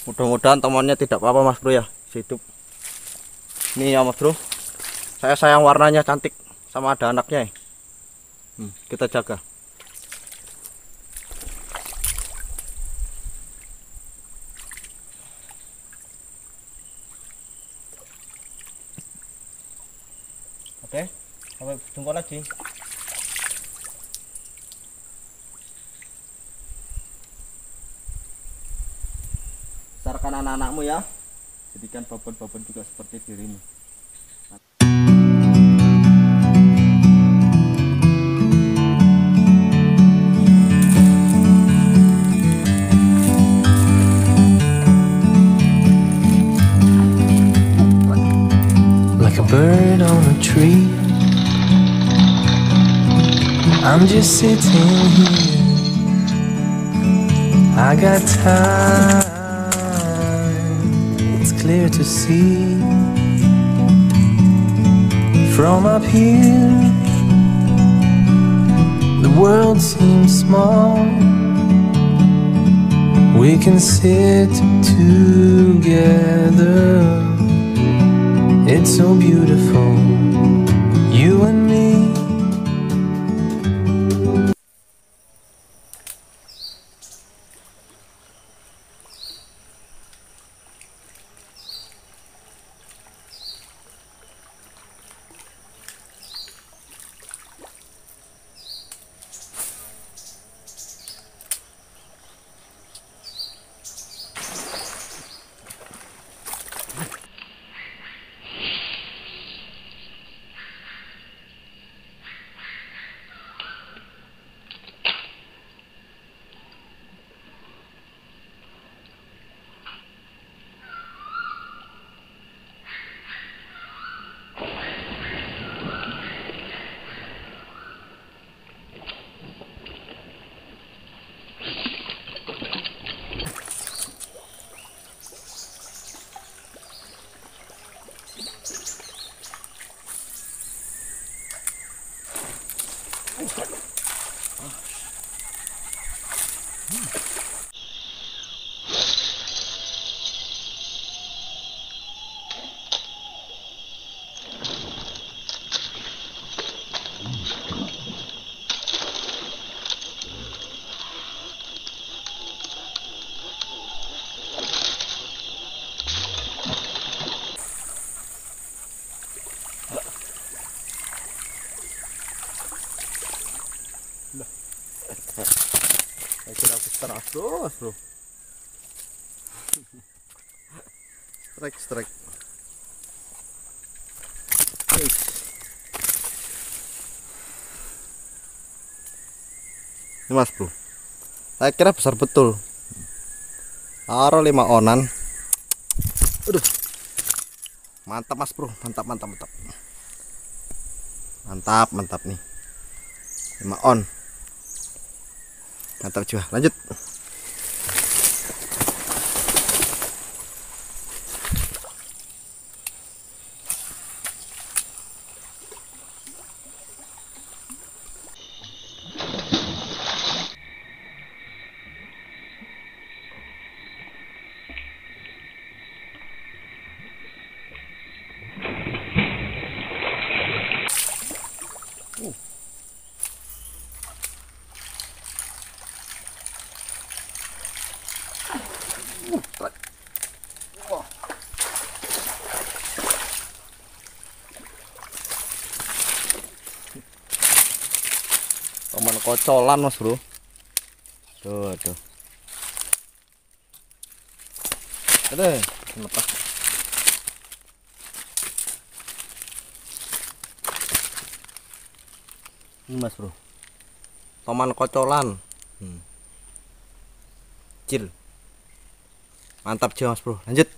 Mudah-mudahan temannya tidak apa-apa Mas Bro ya, hidup. Ini ya Mas Bro, saya sayang warnanya cantik, sama ada anaknya ya. Kita jaga. Oke, sampai jumpa lagi. Besarkan anak-anakmu ya, jadikan babon-babon juga seperti dirimu. Like a bird on a tree, I'm just sitting here. I got time, it's clear to see. From up here, the world seems small. We can sit together. It's so beautiful, you and me. Saya kira besar bro. Strike. Ini Mas Bro, saya kira besar betul. Aro 5 onan. Aduh, mantap Mas Bro, mantap nih, 5 on, mantap juga. Lanjut. Teman kocolan Mas Bro. Tuh. Aduh, lepas. Ini Mas Bro, teman kocolan. Kecil. Mantap juga Mas Bro. Lanjut.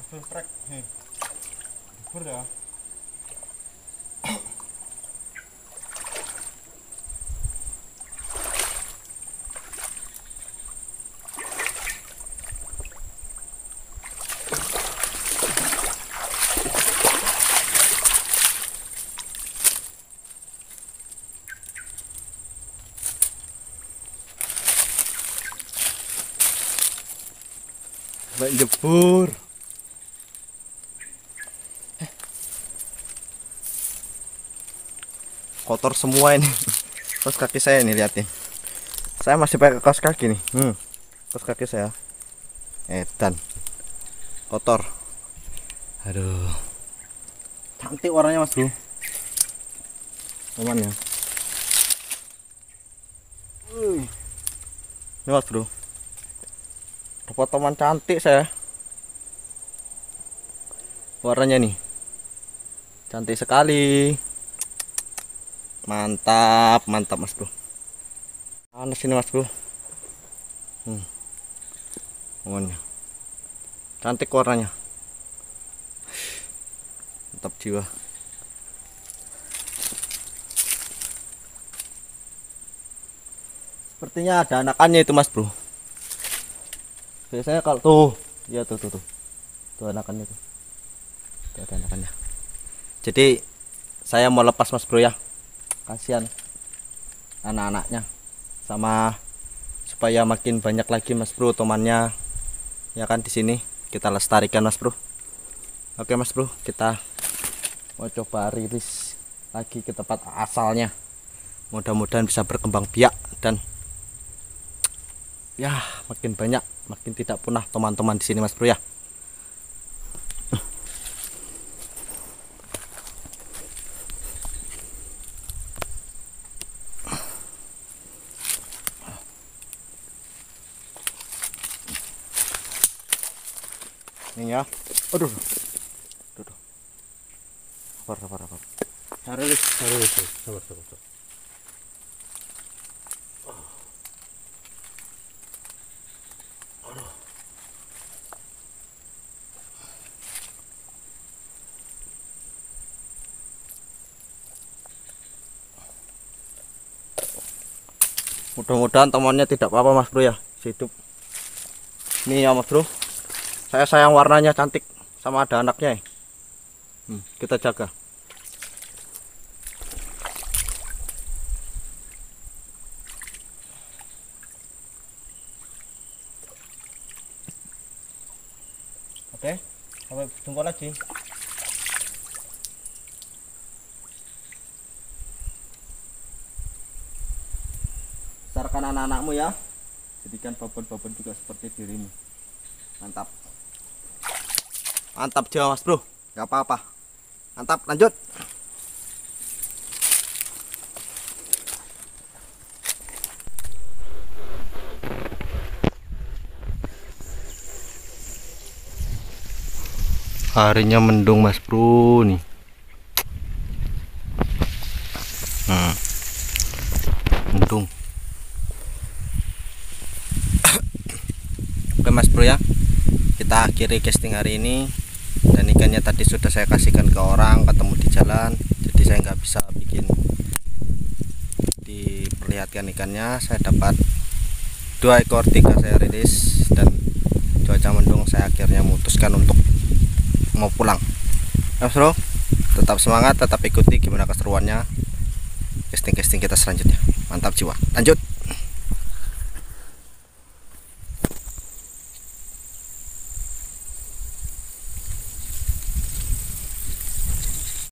Geprek. Bubur ya. Baik jebur. Kotor semua ini. Kaos kaki saya nih, liatin. Saya masih pakai kaos kaki nih. Kaos kaki saya. Edan. Kotor. Aduh. Cantik warnanya, Mas Bro. Aman ya. Ini, Mas Bro. Dapat teman cantik saya. Warnanya nih cantik sekali. Mantap, mantap Mas Bro. Panas ini Mas Bro. Warnanya cantik, warnanya mantap jiwa. Sepertinya ada anakannya itu Mas Bro. Biasanya kalau tuh, ya tuh anakannya tuh. Tuh ada anakannya. Jadi saya mau lepas Mas Bro ya. Kasihan anak-anaknya, sama supaya makin banyak lagi Mas Bro temannya. Ya kan, di sini kita lestarikan Mas Bro. Oke Mas Bro, kita mau coba rilis lagi ke tempat asalnya. Mudah-mudahan bisa berkembang biak dan ya makin banyak, makin tidak punah teman-teman di sini Mas Bro ya. Ini ya. Aduh. Sabar. Harus. Sabar. Mudah-mudahan temannya tidak apa-apa Mas Bro ya, hidup. Ini ya Mas Bro, saya sayang warnanya cantik, sama ada anaknya ya. Kita jaga. Oke, sampai jumpa lagi. Besarkan anak-anakmu ya, jadikan babon-babon juga seperti dirimu. Mantap, mantap Jawa Mas Bro, nggak apa-apa. Mantap, lanjut. Harinya mendung Mas Bro nih. Mendung. Oke Mas Bro ya, kita akhiri casting hari ini. Dan ikannya tadi sudah saya kasihkan ke orang, ketemu di jalan, jadi saya nggak bisa bikin diperlihatkan ikannya. Saya dapat 2 ekor, 3 saya rilis, dan cuaca mendung saya akhirnya memutuskan untuk mau pulang. Mas Bro, tetap semangat, tetap ikuti gimana keseruannya casting kita selanjutnya. Mantap jiwa, lanjut.